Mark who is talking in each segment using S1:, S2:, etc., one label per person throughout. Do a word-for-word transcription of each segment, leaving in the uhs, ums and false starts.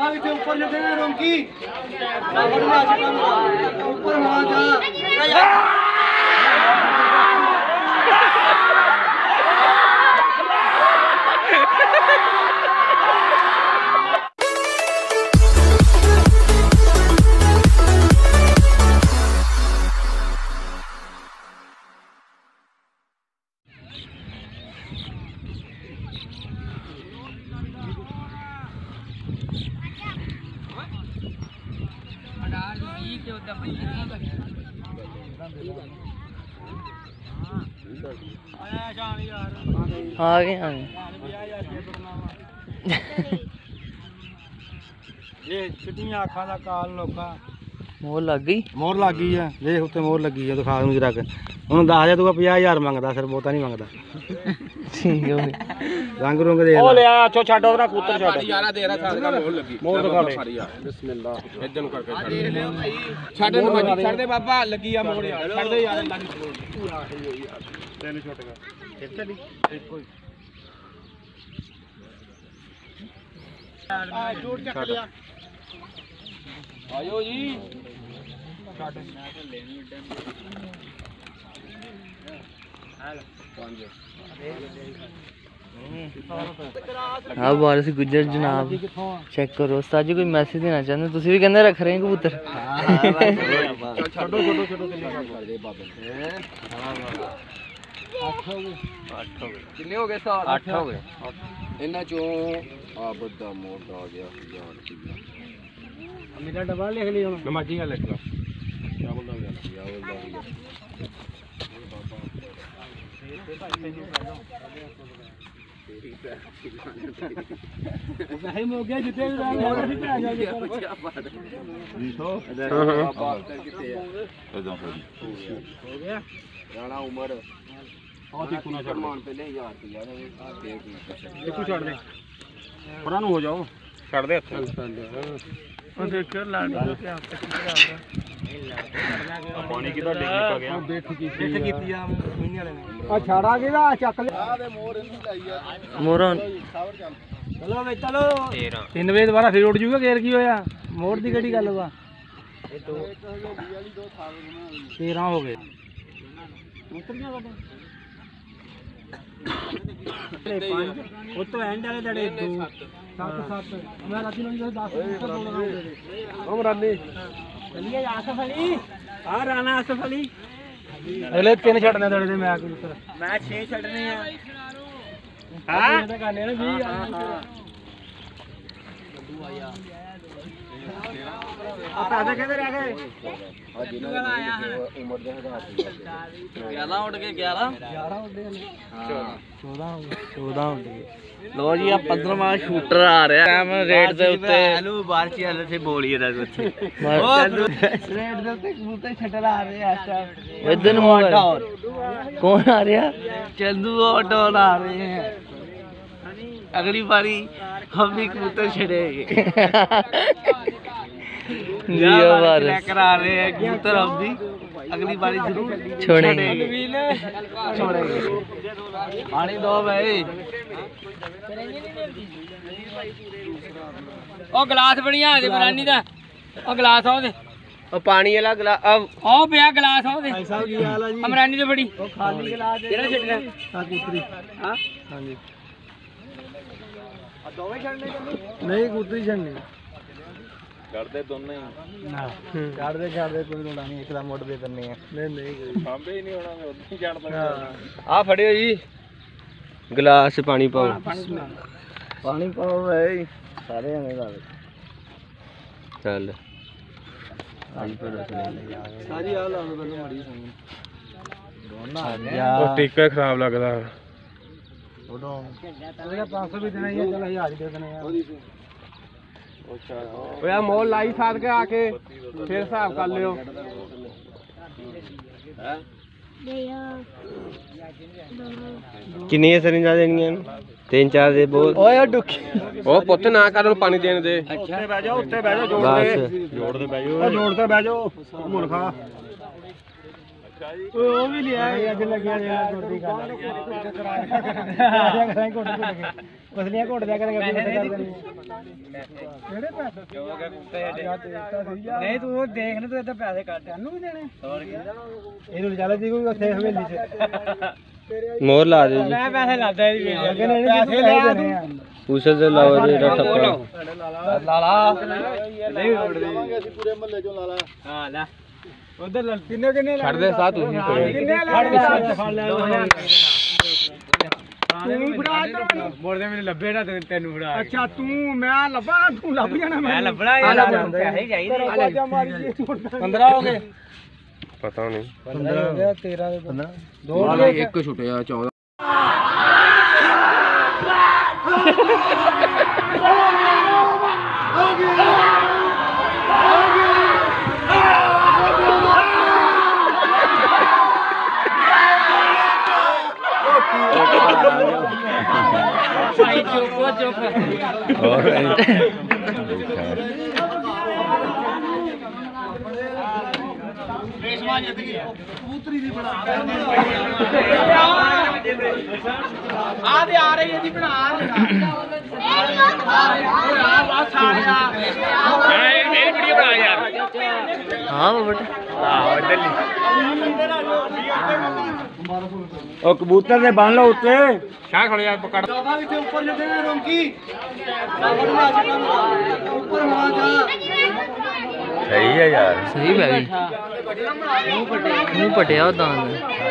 S1: बाबा भी थे ऊपर लेते हैं रोंकी ऊपर वहाँ जा
S2: आ गए आ गए
S1: ये चिट्टियां अखां दा काल लोका
S2: मोर लग गई
S1: मोर लग गई है देख उत्ते मोर लगी है दिखा दूं जरा के हुन दस हज़ार तू पचास हज़ार मंगदा सिर बहुता नहीं मंगदा
S2: ठीक है
S1: रंग रुंग दे ओ ले आ अच्छो छੱਡ ਉਹਦਾ ਕੂਤਰ ਛੱਡ
S3: यारा दे रहा था मोर लगी
S1: मोर दिखा दे
S3: बिस्मिल्लाह इधर करके छੱਡ छੱਡ मजी छੱਡ दे बाबा लगी आ मोर यार छੱਡ दे यार अल्लाह दी
S1: तेन छोटे का फिर चली एक कोई आ जोड़ चक लिया
S3: आयो जी
S1: छੱਡ
S2: हाँ बारिश गुजर जनाब चेक करो उस्ताद जी कोई मैसेज देना चाहते तुसी भी कहंदे रख रहे हैं कबूतर
S1: छोड़ो छोड़ो छोड़ो कर दे बाबे
S3: कितने हो गए सर आठ हो गए इन्ना चों आ बद्दा मोर आ गया यार
S1: मेरा डब्बा लिख लियो
S3: नमाजी का लिख लो क्या बोलदा क्या बोलदा
S1: नहीं हो गया जितने भी रंग हो रहे थे आ जाओ हो गया
S3: राणा उमर
S1: बहुत ही कुना छोड़
S3: मान पहले यार यार देख
S1: देखो छोड़ दे पुराना हो जाओ छोड़ दे और देखो लाड़ी जो क्या पानी किधर डिग निकल गया बैठ की बैठ कीती आ महीने वाले ने आ छाड़ा गेदा ਚੱਕ ले आ दे मोर इनू लाई आ
S2: मोर
S1: चलो वे चलो तीन बजे दोबारा फिर उड़ जूगा गेर की होया मोर दी केड़ी गल वा ये तो तेरह हो गए उतर गया बाबा वो तो एंड वाले जड़े दो सात सात मैं राती में दस ऊपर बोल रहा हूं हम रानी चलिए आसफ अली आ राणा आसफ अली अगले तीन छड़ने दड़े दे मैं मैं छह छड़ने हैं हां तो करने ना बीस आप पैसे किधर रह गए
S3: उमर दे
S2: ग्यारह उठ के ग्यारह
S1: ग्यारह उठ गए चौदह
S2: चौदह उठ गए लो जी आ पंद्रहवां शूटर आ रहा है रेट दे उत्ते हेलो बारची वाले से बोलिए ना कुछ रेट दे उत्ते कबूतर छटल आ रहे हैं इस टाइम इधर और कौन आ रहा चंदू और डॉन आ रहे हैं अगली बारी हम भी कबूतर छड़ेंगे जी बार लेकर आ रहे हैं कबूतर हम भी अगली बारी जरूर छोड़ेंगे छोड़ेंगे पानी दो भाई ओ गिलास बढ़िया दे बरानी दा ओ गिलास आओ दे
S3: ओ पानी वाला गिलास अब
S2: आओ पिया गिलास आओ दे
S1: भाई साहब की हाल है जी
S2: अमरानी तो बड़ी
S1: ओ खाली गिलास
S2: केड़ा छटना
S1: हां कूतरी
S2: हां
S1: हां जी आ दोवे छड़ने नहीं कूतरी छड़नी
S3: करदे दोनों ही
S1: ना छड़ दे छड़ दे कोई रोड़ा नहीं एक दा मोड़ दे करने हैं नहीं नहीं कोई
S3: सांभे ही नहीं होना मैं उधर ही छड़दा
S1: हां
S3: आ फड़ियो जी गिलास पानी पाओ
S1: पानी पाओ भाई सारे हमें ला
S3: चल
S1: आज पर सारी आ ला दो पहले मड़ी सुन दोना
S3: ओ टिक्का खराब लगदा
S1: ओडो तेरा पाँच सौ भी देना ही है चल हजार दे देने यार
S3: ओए मोल लाई साथ के आके फिर हिसाब कर लियो हैं किन्नी सरिंजां देनियां तीन चार दे बोल
S1: ओए डुकी
S3: ओ पुੱਤ ना कर पानी देने दे
S1: उत्ते बैठ जाओ उत्ते बैठ जाओ जोड़ दे जोड़ दे बैठ जाओ जोड़ दे बैठ जाओ मुर्खा ਉਹ ਵੀ ਲਿਆ ਅੱਜ ਲੱਗਿਆ ਯਾਰ ਗੁੱਡੀ ਗੱਲ ਆਇਆ ਕਰਾਂ ਘੁੱਟ ਘੁੱਟ ਕੇ ਪਸਲੀਆਂ ਘੁੱਟ ਦਿਆ ਕਰਾਂਗੇ ਕਿਹੜੇ ਪੈਸੇ ਨਹੀਂ ਤੂੰ ਉਹ ਦੇਖ ਲੈ ਤੂੰ ਇੱਥੇ ਪੈਸੇ ਕੱਟ ਇਹਨੂੰ ਵੀ ਦੇਣੇ ਇਹਨੂੰ ਚੱਲ ਜੀ ਕੋਈ ਉੱਥੇ ਹਵੇਲੀ 'ਚ
S2: ਮੋਹਰ ਲਾ ਦੇ ਜੀ
S1: ਮੈਂ ਪੈਸੇ ਲਾਦਾ ਇਹਦੀ ਪੈਸੇ ਲੈ ਦੇਣੇ ਆ
S2: ਪੂਛੇ ਤੇ ਲਾਓ ਜੀ ਰੱਟਾ
S1: ਲਾ ਲਾ ਨਹੀਂ ਉੜਦੀ ਅਸੀਂ ਪੂਰੇ ਮਹੱਲੇ ਚੋਂ ਲਾ ਲਾ ਹਾਂ ਲੈ ਉਧਰ ਕਿੰਨੇ ਕਿੰਨੇ
S2: ਛੱਡ ਦੇ ਸਾਹ ਤੂੰ ਹੀ
S1: ਕਿੰਨੇ ਫੜ ਲੈ ਤੂੰ ਫੜਾ ਮੋੜਦੇ ਮੈਨੂੰ ਲੱਭੇ ਨਾ ਤੈਨੂੰ ਫੜਾ ਅੱਛਾ ਤੂੰ ਮੈਂ ਲੱਭਾ ਤੂੰ ਲੱਭ ਜਾਣਾ ਮੈਂ ਲੱਭਣਾ ਯਾਰ ਪੈਸੇ ਚਾਹੀਦੇ ਮਾਰੀ ਪੰਦਰਾਂ ਹੋ ਗਏ
S3: ਪਤਾ ਨਹੀਂ
S1: ਪੰਦਰਾਂ ਹੋ ਗਿਆ ਤੇਰਾਂ ਦੇ ਪੰਦਰਾਂ ਦੋ
S3: ਇੱਕ ਛੁੱਟਿਆ ਚੌਦਾਂ
S1: ਭਾਈ ਚੁੱਪ ਚੁੱਪ
S2: ਹੋਰ
S1: ਰੇਸ਼ਮਾ ਜਿੱਤ ਗਈ ਕਬੂਤਰੀ ਦੀ ਬਣਾ ਆ ਦੇ ਆ ਰਹੀ ਹੈ ਜੀ ਬਣਾ ਬਸ ਆ ਰਿਹਾ ਮੇਰੀ ਵੀਡੀਓ ਬਣਾ ਯਾਰ
S2: ਹਾਂ ਬੇਟਾ
S3: ਆਹ ਇੱਧਰ ਲਈ
S1: ਉਹ ਕਬੂਤਰ ਦੇ ਬੰਨ ਲਓ ਉੱਤੇ
S3: ਸ਼ਾਹ ਖੜੋ ਯਾਰ ਪਕੜ
S1: ਬਾਬਾ ਵੀ ਤੇ ਉੱਪਰ ਜਦੇ ਨੇ ਰੋਂਕੀ ਉੱਪਰ ਹੋਣਾ ਜਾ
S2: ਸਹੀ ਹੈ ਯਾਰ ਸਹੀ ਬੈ ਗਈ ਮੂੰਹ ਪਟਿਆ ਉਹ ਤਾਂ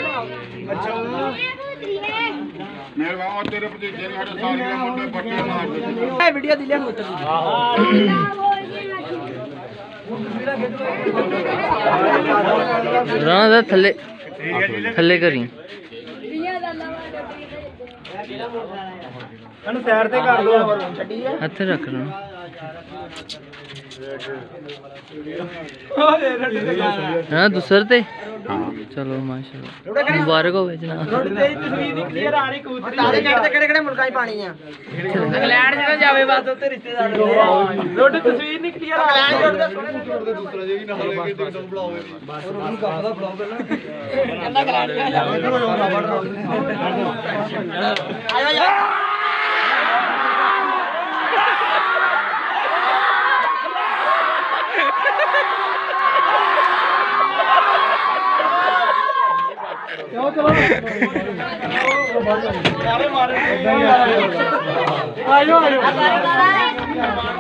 S3: ਮੇਰੇ ਬਾਬਾ ਤੇਰੇ ਭਤੀਜੇ ਨੇ ਸਾਡੇ ਸਾਰੇ ਮੁੰਡੇ ਬੱਟੇ ਮਾਰ ਦਿੱਤੇ
S1: ਇਹ ਵੀਡੀਓ ਦੀ ਲਿਆ ਕਬੂਤਰ
S2: ਰਾਣਾ ਦਾ ਥੱਲੇ ਥੱਲੇ ਕਰੀ
S1: ਇਹਨੂੰ ਸਾਈਡ ਤੇ ਕਰ ਦੋ
S2: ਹੱਥ ਰੱਖਣਾ ਹਾਂ ਦੂਸਰ ਤੇ ਚਲੋ ਮਾਸ਼ਾਅੱਲਾ ਮੁਬਾਰਕ ਹੋਵੇ ਜਨਾਬ
S1: ਤੇਰੀ ਤਸਵੀਰ ਦੀ ਕਲੀਅਰ ਆ ਰਹੀ ਕਬੂਤਰ ਤਾਰੇ ਕੱਢ ਤੇ ਕਿਹੜੇ ਕਿਹੜੇ ਮੁਲਕਾਂ 'ਚ ਪਾਣੀ ਆ ਇੰਗਲੈਂਡ ਜਦੋਂ ਜਾਵੇ ਬਸ ਉੱਤੇ ਰਿਸ਼ਤੇਦਾਰ ਤੁਹਾਡੀ ਤਸਵੀਰ ਨਹੀਂ ਕਲੀਅਰ ਆ ਰਹੀ ਇੰਗਲੈਂਡ ਦੇ ਦੂਸਰਾ ਜੇ ਵੀ ਨਾਲ ਲੈ ਕੇ ਟਿਕਟ ਬੁਲਾਓਗੇ ਬਸ ਉਹਨੂੰ ਕਰਦਾ ਬੁਲਾਓ ਪਹਿਲਾਂ ਕਹਿੰਦਾ ਇੰਗਲੈਂਡ ਆਇਆ ਯਾਰ ਚਲੋ ਚਲੋ ਮਾਰੇ ਮਾਰੇ ਆਇਓ ਆਇਓ